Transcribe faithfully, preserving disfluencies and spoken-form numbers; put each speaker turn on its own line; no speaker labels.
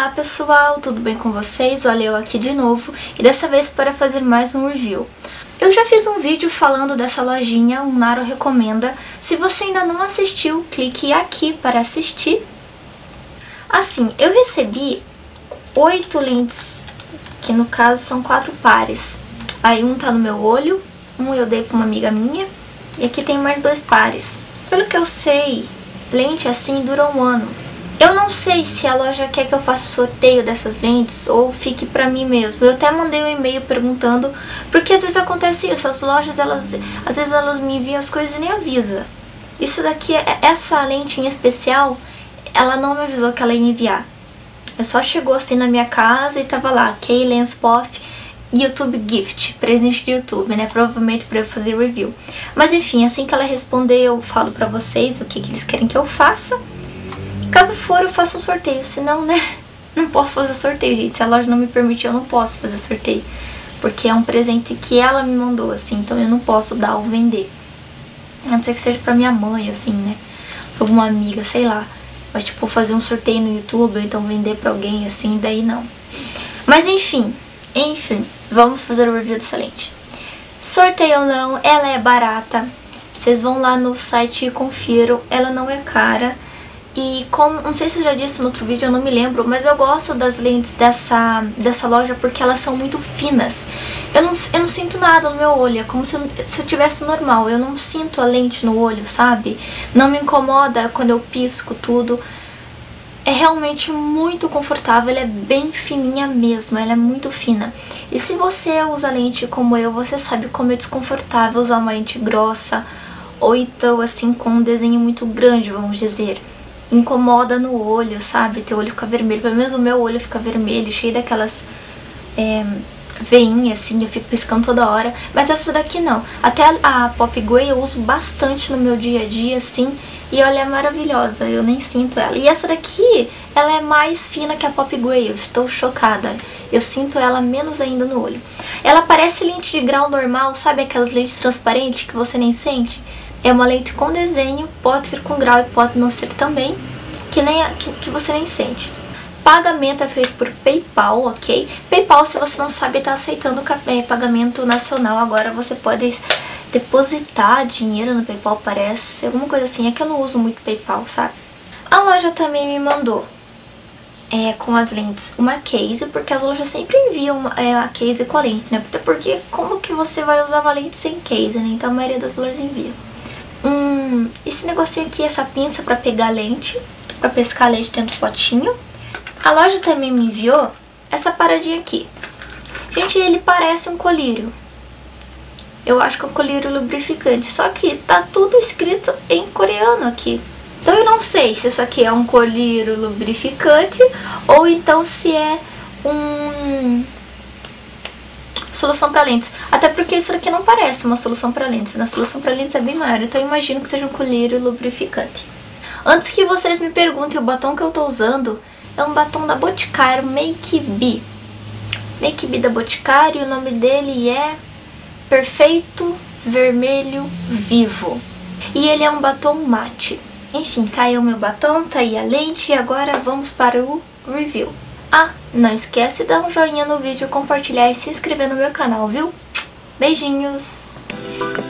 Olá pessoal, tudo bem com vocês? Olha eu aqui de novo e dessa vez para fazer mais um review. Eu já fiz um vídeo falando dessa lojinha, o Naro Recomenda. Se você ainda não assistiu, clique aqui para assistir. Assim, eu recebi oito lentes, que no caso são quatro pares. Aí um tá no meu olho, um eu dei para uma amiga minha e aqui tem mais dois pares. Pelo que eu sei, lente assim dura um ano. Eu não sei se a loja quer que eu faça sorteio dessas lentes ou fique pra mim mesmo. Eu até mandei um e-mail perguntando, porque às vezes acontece isso, as lojas, elas, às vezes elas me enviam as coisas e nem avisa. Isso daqui, essa lente em especial, ela não me avisou que ela ia enviar. É só chegou assim na minha casa e tava lá, K-Lenspof YouTube Gift, presente do YouTube, né? Provavelmente pra eu fazer review. Mas enfim, assim que ela responder, eu falo pra vocês o que, que eles querem que eu faça. Caso for, eu faço um sorteio, senão, né, não posso fazer sorteio, gente. Se a loja não me permitir, eu não posso fazer sorteio. Porque é um presente que ela me mandou, assim, então eu não posso dar ou vender. A não ser que seja pra minha mãe, assim, né, pra alguma amiga, sei lá. Mas, tipo, fazer um sorteio no YouTube, ou então vender pra alguém, assim, daí não. Mas, enfim, enfim, vamos fazer o review dessa lente. Sorteio ou não, ela é barata. Vocês vão lá no site e confiram, ela não é cara. E como, não sei se eu já disse no outro vídeo, eu não me lembro, mas eu gosto das lentes dessa, dessa loja porque elas são muito finas. Eu não, eu não sinto nada no meu olho, é como se eu, se eu tivesse normal, eu não sinto a lente no olho, sabe? Não me incomoda quando eu pisco tudo. É realmente muito confortável, ela é bem fininha mesmo, ela é muito fina. E se você usa lente como eu, você sabe como é desconfortável usar uma lente grossa, ou então assim com um desenho muito grande, vamos dizer. Incomoda no olho, sabe? Teu olho fica vermelho, pelo menos o meu olho fica vermelho, cheio daquelas é, veinhas, assim, eu fico piscando toda hora. Mas essa daqui não. Até a, a Pop Grey eu uso bastante no meu dia a dia, assim, e olha, é maravilhosa, eu nem sinto ela. E essa daqui, ela é mais fina que a Pop Grey, eu estou chocada. Eu sinto ela menos ainda no olho. Ela parece lente de grau normal, sabe aquelas lentes transparentes que você nem sente? É uma lente com desenho, pode ser com grau e pode não ser também, que, nem a, que, que você nem sente. Pagamento é feito por PayPal, ok? PayPal, se você não sabe, está aceitando é, pagamento nacional. Agora você pode depositar dinheiro no PayPal, parece, alguma coisa assim. É que eu não uso muito PayPal, sabe? A loja também me mandou, é, com as lentes, uma case, porque as lojas sempre enviam é, a case com a lente, né? Até porque como que você vai usar uma lente sem case, né? Então a maioria das lojas envia. Hum, esse negocinho aqui, essa pinça pra pegar lente, pra pescar leite dentro do potinho. A loja também me enviou essa paradinha aqui. Gente, ele parece um colírio. Eu acho que é um colírio lubrificante, só que tá tudo escrito em coreano aqui. Então eu não sei se isso aqui é um colírio lubrificante ou então se é um... solução para lentes. Até porque isso aqui não parece uma solução para lentes. Na solução para lentes é bem maior, então eu imagino que seja um colírio lubrificante. Antes que vocês me perguntem, o batom que eu tô usando é um batom da Boticário, Make Be. Make Be da Boticário, o nome dele é Perfeito Vermelho Vivo. E ele é um batom mate. Enfim, tá aí o meu batom, tá aí a lente e agora vamos para o review. Ah, não esquece de dar um joinha no vídeo, compartilhar e se inscrever no meu canal, viu? Beijinhos!